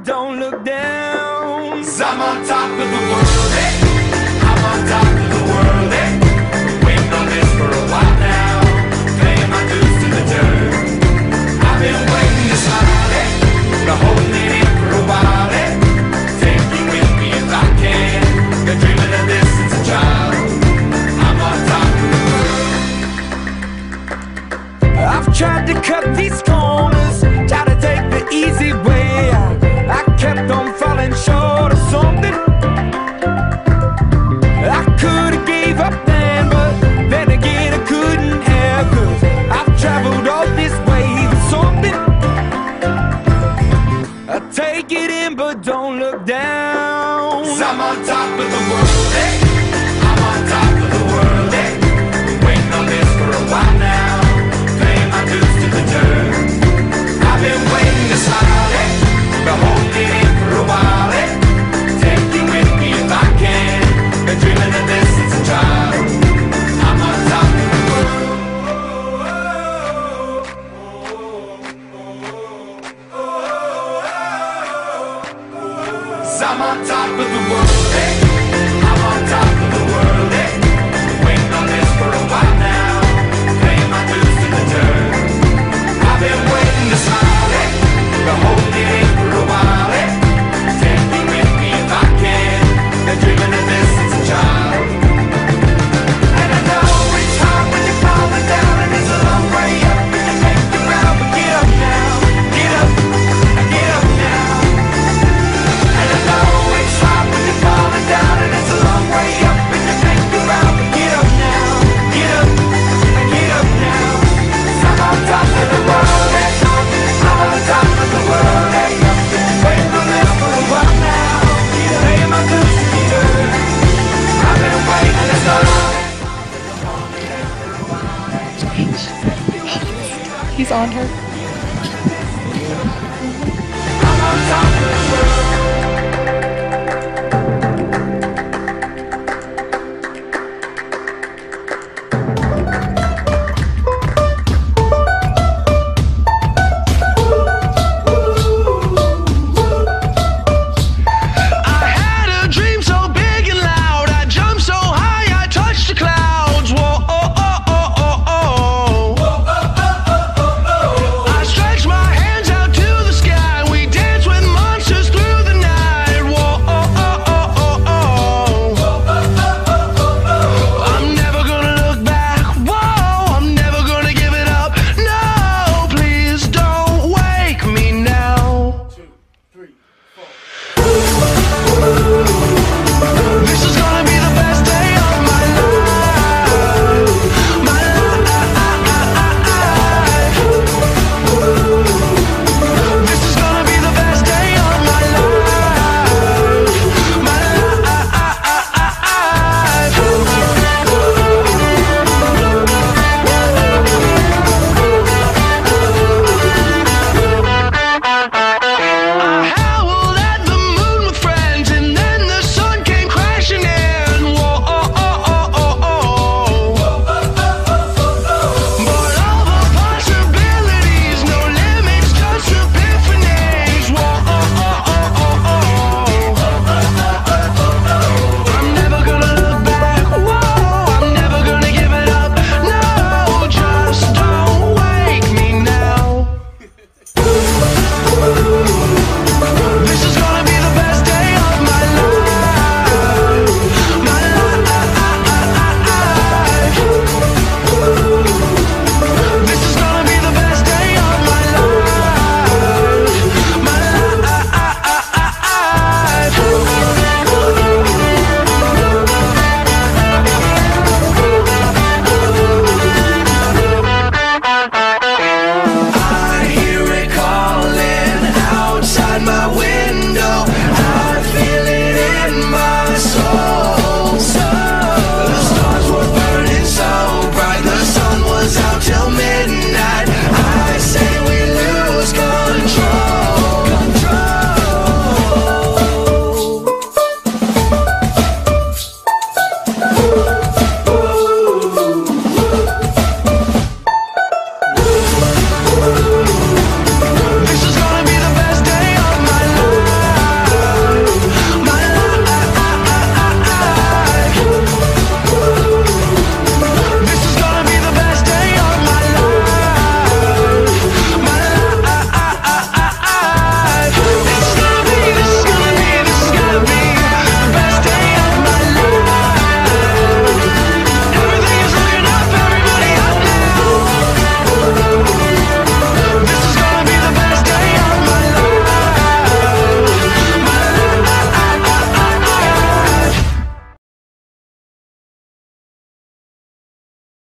but don't look down. 'Cause I'm on top of the world, eh? I'm on top of the world, eh? Waiting on this for a while now, paying my dues to the dirt. I've been waiting this hard, eh? Been holding it in for a while, eh? Take you with me if I can. Been dreaming of this since a child. I'm on top of the world. I've tried to cut these corners, tried to take the easy way out. I kept on falling short of something. I could've gave up then, but then again I couldn't have. 'Cause I've traveled all this way for something. I take it in, but don't look down. 'Cause I'm on top of the world, eh? I'm on top of the world, eh? Waiting on this for a while now, paying my dues to the dirt. I've been waiting this hard, eh? Been holding it in for a while, eh? Take you with me if I can. Been dreaming of this since a child. I'm on top of the world. 'Cause I'm on top of the world, eh? I'm on top of the world, eh? Waiting on this for a while now, paying my dues to the dirt. I've been waiting this hard, eh? Been holding it in for a while, eh? Take me with me if I can. Been dreaming of this since a child. And I know it's hard when you're falling down, and it's a long way up, and you make the round, but get up now, get up now. And I know it's hard when you're falling down, and it's a long way up, and you make the round, but get up now, get up now. 'Cause I'm on top of the world, eh? I'm on top of the world, eh? Waiting on this for a while now, paying my dues to the dirt. I've been waiting this long. He's on her.